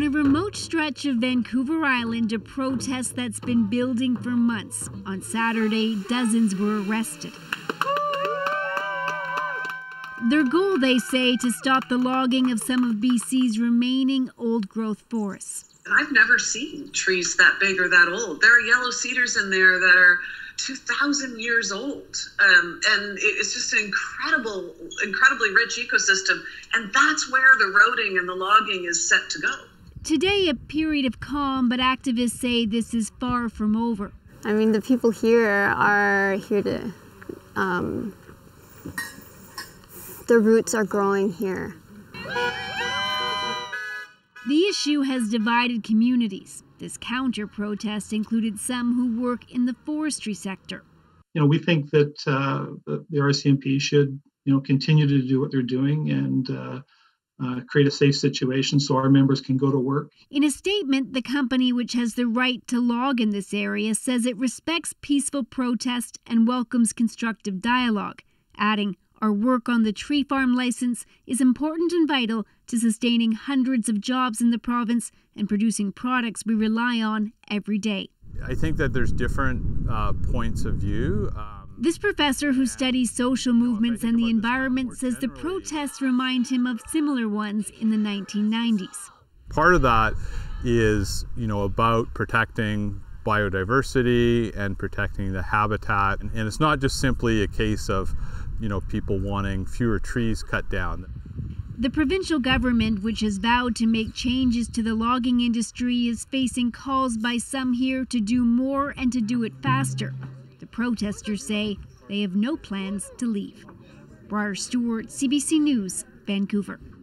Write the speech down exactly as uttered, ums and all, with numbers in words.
the remote stretch of Vancouver Island, a protest that's been building for months. On Saturday, dozens were arrested. Their goal, they say, to stop the logging of some of B C's remaining old-growth forests. I've never seen trees that big or that old. There are yellow cedars in there that are two thousand years old. Um, and it's just an incredible, incredibly rich ecosystem. And that's where the roading and the logging is set to go. Today, a period of calm, but activists say this is far from over. I mean, the people here are here to, um, the roots are growing here. The issue has divided communities. This counter-protest included some who work in the forestry sector. You know, we think that uh, the, the R C M P should, you know, continue to do what they're doing and uh, uh, create a safe situation so our members can go to work. In a statement, the company, which has the right to log in this area, says it respects peaceful protest and welcomes constructive dialogue, adding, "Our work on the tree farm license is important and vital to sustaining hundreds of jobs in the province and producing products we rely on every day." I think that there's different uh, points of view. Um, this professor who studies social movements and the environment says the protests remind him of similar ones in the nineteen nineties. Part of that is, you know, about protecting biodiversity and protecting the habitat. And it's not just simply a case of, you know, people wanting fewer trees cut down. The provincial government, which has vowed to make changes to the logging industry, is facing calls by some here to do more and to do it faster. The protesters say they have no plans to leave. Briar Stewart, C B C News, Vancouver.